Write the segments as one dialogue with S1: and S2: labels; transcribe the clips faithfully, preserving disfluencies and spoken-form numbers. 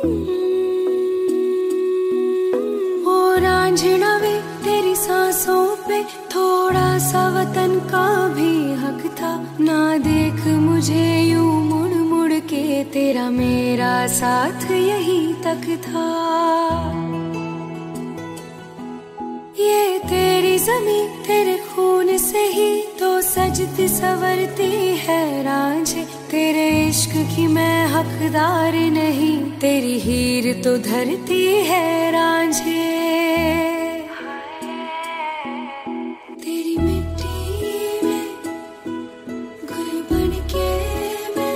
S1: रांझना वे तेरी सांसों पे थोड़ा सा वतन का भी हक था। ना देख मुझे यूं मुड़ मुड़ के, तेरा मेरा साथ यही तक था। ये तेरी ज़मीं तेरे खून से ही तो सजती संवरती है रांझे। तेरे इश्क की मैं हकदार नहीं, तेरी हीर तो धरती है रांझे। तेरी मिट्टी में गुल बन के मैं,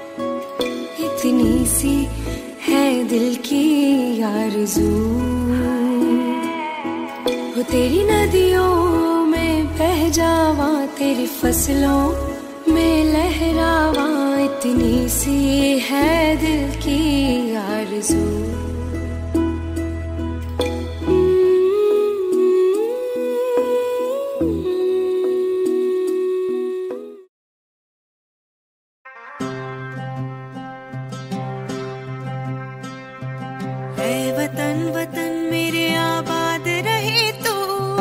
S1: इतनी सी है दिल की आरज़ू। वो तेरी नदियों में बह जावा, तेरी फसलों में लहरावा, इतनी सी है दिल की आरज़ू।
S2: ऐ वतन वतन मेरे आबाद रहे तू,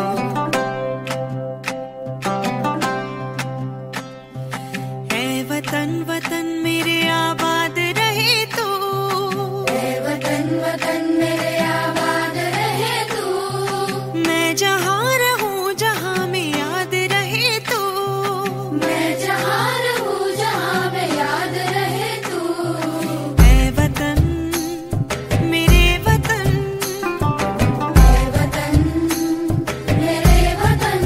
S2: ऐ वतन वतन मेरे आबाद रहे तू, ऐ वतन वतन मेरे आबाद रहे तू। मैं जहाँ रहूँ जहाँ में याद रहे तू, मैं जहाँ रहूँ जहाँ में याद रहे तू। ऐ वतन मेरे वतन, ऐ वतन मेरे वतन।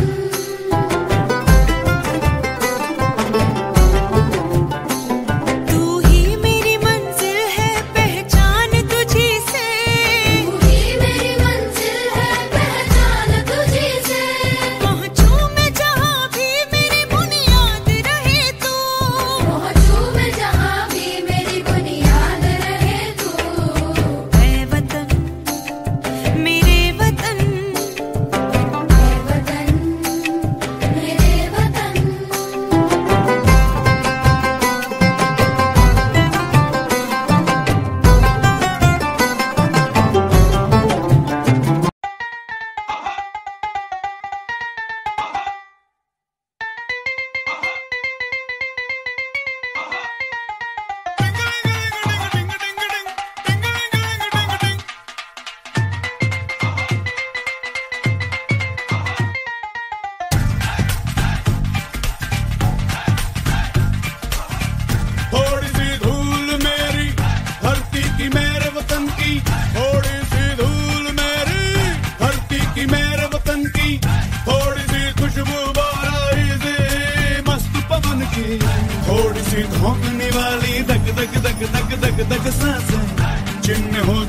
S2: तू ही मेरी मंजिल है पहचान तुझी से, तू ही मेरी मंजिल है पहचान तुझी से। पहुँचूं मैं जहाँ भी मेरी बुनियाद रहे तू, पहुँचूं मैं जहाँ भी मेरी बुनियाद रहे तू। ऐ वतन मेरे वतन, ऐ वतन मेरे वतन।
S3: थोड़ी सी धूल मेरी धरती की मेरे वतन की, थोड़ी सी धूल मेरी धरती की मेरे वतन की, थोड़ी सी खुशबू बाराई से मस्त पवन की, थोड़ी सी धोखने वाली धक धक धक धक धक धक सांसें, जिनमें हो